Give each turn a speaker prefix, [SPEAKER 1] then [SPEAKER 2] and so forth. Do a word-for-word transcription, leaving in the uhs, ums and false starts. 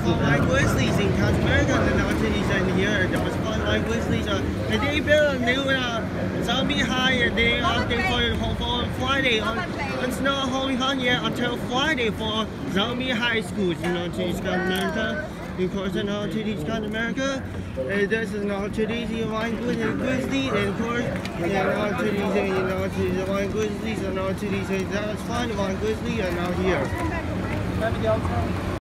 [SPEAKER 1] for Wine Grizzlies in South America, and now cities in here. Those for Wine Grizzlies, uh, and they built a new uh, zombie high, and they are they for for Friday on. It's not holding on yet until Friday for zombie high schools. You know, cities in America. Of course, in our cities in America, uh, this is our cities in Wine Grizzlies, and of course, in our cities in our cities Wine Grizzlies, and our cities that's fine Wine Grizzlies, and out here.